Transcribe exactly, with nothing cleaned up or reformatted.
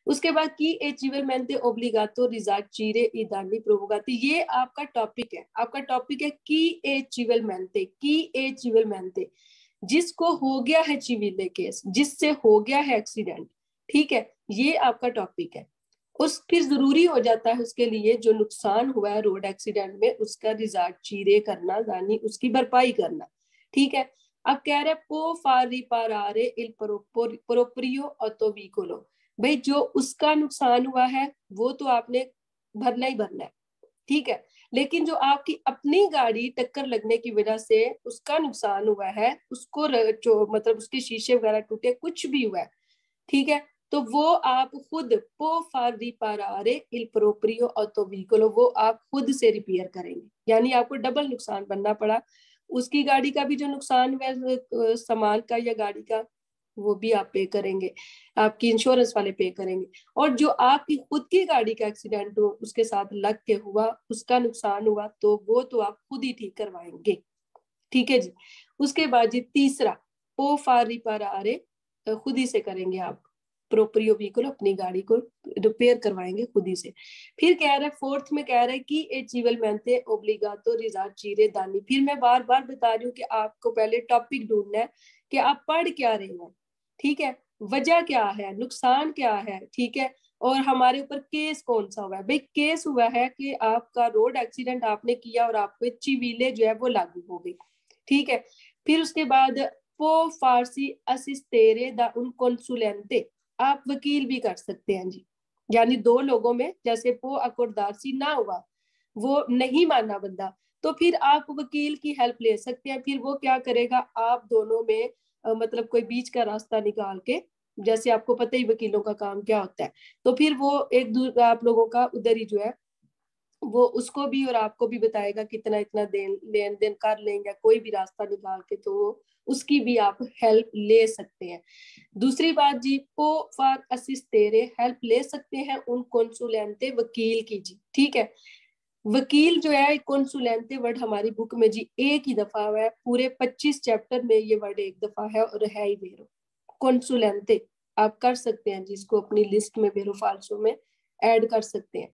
उसके बाद की एचिवमेंट ओब्लिगातो रिजार्चीरे ई दानी प्रोवोगाती, ये आपका टॉपिक है। आपका टॉपिक है की एचिवमेंट, की एचिवमेंट, जिसको हो गया है चिविले केस, जिससे हो गया है एक्सीडेंट, ठीक है, ये आपका टॉपिक है। उस फिर जरूरी हो जाता है उसके लिए जो नुकसान हुआ है रोड एक्सीडेंट में उसका रिजार्चीरे करना, यानी उसकी भरपाई करना, ठीक है। अब कह रहे पो फारी पारारे इल प्रोप्रियो ऑटोवीकोलो, भाई जो उसका नुकसान हुआ है वो तो आपने भरना ही भरना है, ठीक है। लेकिन जो आपकी अपनी गाड़ी टक्कर लगने की वजह से उसका नुकसान हुआ है, उसको जो मतलब उसके शीशे वगैरह टूटे, कुछ भी हुआ है, ठीक है, तो वो आप खुद पो फारी पारारे इल प्रोप्रियो ऑटोवीकोलो, वो आप खुद से रिपेयर करेंगे, यानी आपको डबल नुकसान बनना पड़ा। उसकी गाड़ी का भी जो नुकसान हुआ सामान का या गाड़ी का, वो भी आप पे करेंगे, आपकी इंश्योरेंस वाले पे करेंगे। और जो आपकी खुद की गाड़ी का एक्सीडेंट हो, उसके साथ लग के हुआ, उसका नुकसान हुआ, तो वो तो आप खुद ही ठीक करवाएंगे, ठीक है जी। उसके बाद जी तीसरा पो फारी पारारे, खुद ही से करेंगे आप प्रोप्रियो व्हीकल, अपनी गाड़ी को रिपेयर करवाएंगे खुद ही से। फिर कह रहे फोर्थ में कह रहे कि एचिवमेंट ओब्लिगातो रिजार्चीरे दानी, फिर मैं बार बार बता रही हूँ कि आपको पहले टॉपिक ढूंढना है कि आप पढ़ क्या रहे हैं, ठीक है, वजह क्या है, नुकसान क्या है, ठीक है, और हमारे ऊपर केस कौन सा हुआ है। भाई केस हुआ है कि आपका रोड एक्सीडेंट आपने किया और आपको चिविले जो है वो लागू हो गई, ठीक है। फिर उसके बाद पो फारसी असिस्टेरे दा उन कंसुलेंटे, आप वकील भी कर सकते हैं जी, यानी दो लोगों में जैसे पो अकोरदारसी ना हुआ, वो नहीं माना बंदा, तो फिर आप वकील की हेल्प ले सकते हैं। फिर वो क्या करेगा, आप दोनों में आ, मतलब कोई बीच का रास्ता निकाल के, जैसे आपको पता ही वकीलों का काम क्या होता है, तो फिर वो एक दूसरे आप लोगों का उधर ही जो है वो उसको भी और आपको भी बताएगा कितना इतना देन लेन देन कर लेंगे, कोई भी रास्ता निकाल के, तो उसकी भी आप हेल्प ले सकते हैं। दूसरी बात जी, पो फॉर असिस्टेरे, हेल्प ले सकते हैं उन कंसुलेंटे वकील की जी, ठीक है। वकील जो है कंसुलेंटे वर्ड हमारी बुक में जी एक ही दफा है, पूरे पच्चीस चैप्टर में ये वर्ड एक दफा है और है ही वेरो कंसुलेंटे। आप कर सकते हैं जिसको अपनी लिस्ट में वेरो फाल्सो में ऐड कर सकते हैं।